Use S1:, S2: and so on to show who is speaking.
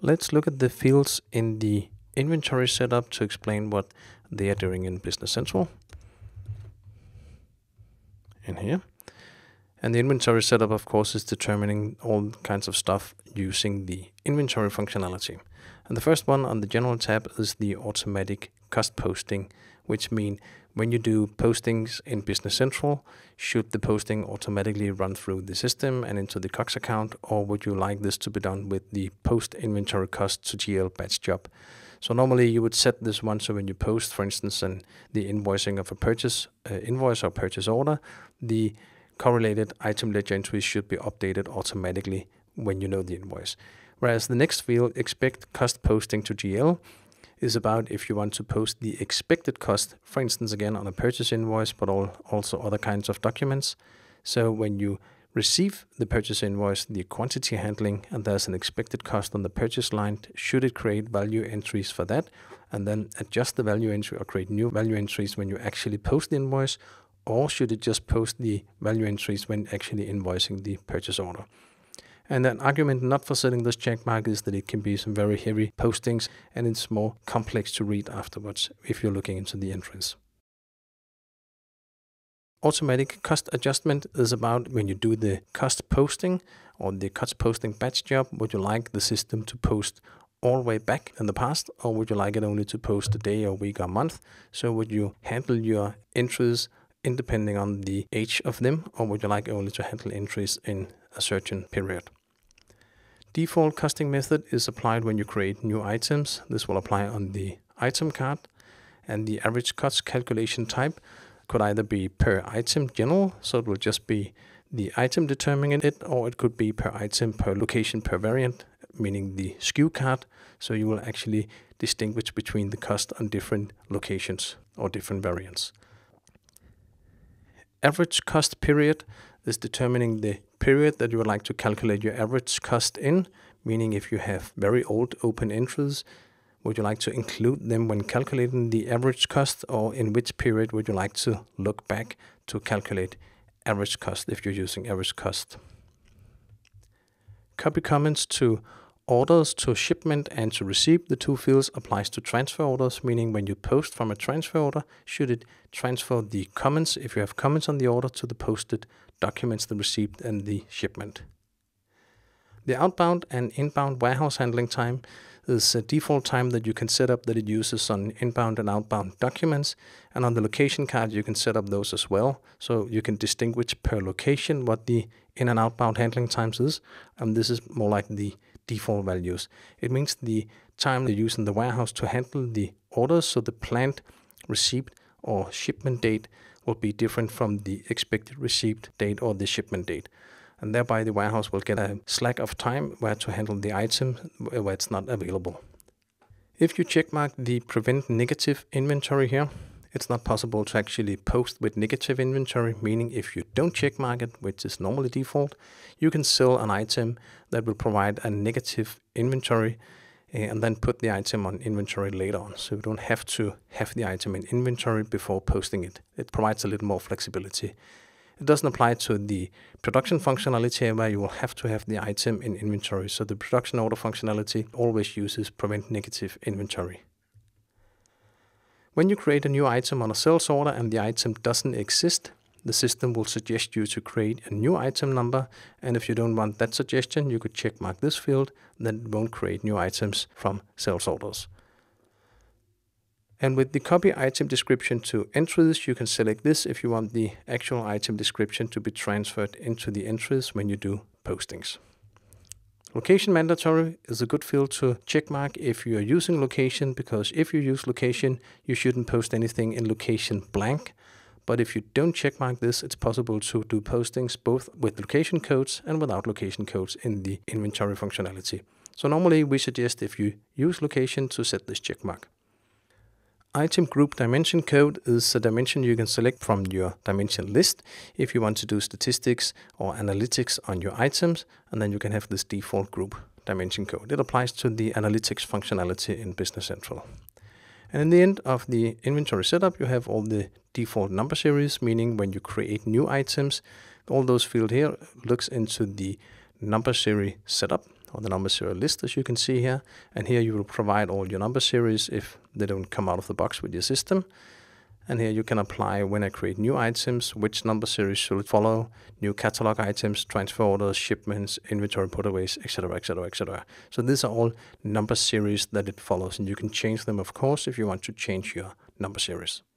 S1: Let's look at the fields in the inventory setup to explain what they are doing in Business Central. In here. And the inventory setup, of course, is determining all kinds of stuff using the inventory functionality. And the first one on the general tab is the automatic cost posting, which means when you do postings in Business Central, should the posting automatically run through the system and into the COGS account, or would you like this to be done with the post inventory cost to GL batch job? So normally you would set this one so when you post, for instance, the invoicing of a purchase invoice or purchase order, the correlated item ledger entries should be updated automatically when you know the invoice. Whereas the next field, expect cost posting to GL, is about if you want to post the expected cost, for instance, again on a purchase invoice, but also other kinds of documents. So when you receive the purchase invoice, the quantity handling, and there's an expected cost on the purchase line, should it create value entries for that, and then adjust the value entry or create new value entries when you actually post the invoice, or should it just post the value entries when actually invoicing the purchase order? And an argument not for setting this checkmark is that it can be some very heavy postings and it's more complex to read afterwards if you're looking into the entries. Automatic cost adjustment is about when you do the cost posting or the cost posting batch job, would you like the system to post all the way back in the past, or would you like it only to post a day or week or month? So would you handle your entries independing on the age of them, or would you like only to handle entries in a certain period? Default costing method is applied when you create new items. This will apply on the item card, and the average cost calculation type could either be per item general, so it will just be the item determining it, or it could be per item, per location, per variant, meaning the SKU card. So you will actually distinguish between the cost on different locations or different variants. Average cost period is determining the period that you would like to calculate your average cost in, meaning if you have very old open entries, would you like to include them when calculating the average cost, or in which period would you like to look back to calculate average cost if you're using average cost? Copy comments to orders, to shipment, and to receipt. The two fields applies to transfer orders, meaning when you post from a transfer order, should it transfer the comments, if you have comments on the order, to the posted documents, the receipt and the shipment. The outbound and inbound warehouse handling time is a default time that you can set up that it uses on inbound and outbound documents, and on the location card you can set up those as well, so you can distinguish per location what the in and outbound handling times is, and this is more like the default values. It means the time they use in the warehouse to handle the orders, so the planned receipt or shipment date will be different from the expected receipt date or the shipment date. And thereby the warehouse will get a slack of time where to handle the item where it's not available. If you checkmark the prevent negative inventory here, it's not possible to actually post with negative inventory, meaning if you don't checkmark it, which is normally default, you can sell an item that will provide a negative inventory and then put the item on inventory later on. So you don't have to have the item in inventory before posting it. It provides a little more flexibility. It doesn't apply to the production functionality where you will have to have the item in inventory. So the production order functionality always uses prevent negative inventory. When you create a new item on a sales order and the item doesn't exist, the system will suggest you to create a new item number. And if you don't want that suggestion, you could checkmark this field, then it won't create new items from sales orders. And with the copy item description to entries, you can select this if you want the actual item description to be transferred into the entries when you do postings. Location mandatory is a good field to checkmark if you are using location, because if you use location, you shouldn't post anything in location blank. But if you don't checkmark this, it's possible to do postings both with location codes and without location codes in the inventory functionality. So normally we suggest if you use location to set this checkmark. Item group dimension code is a dimension you can select from your dimension list if you want to do statistics or analytics on your items, and then you can have this default group dimension code. It applies to the analytics functionality in Business Central. And in the end of the inventory setup, you have all the default number series, meaning when you create new items, all those fields here looks into the number series setup, or the number serial list, as you can see here. And here you will provide all your number series if they don't come out of the box with your system. And here you can apply, when I create new items, which number series should follow, new catalog items, transfer orders, shipments, inventory putaways, etc., etc., etc. So these are all number series that it follows, and you can change them, of course, if you want to change your number series.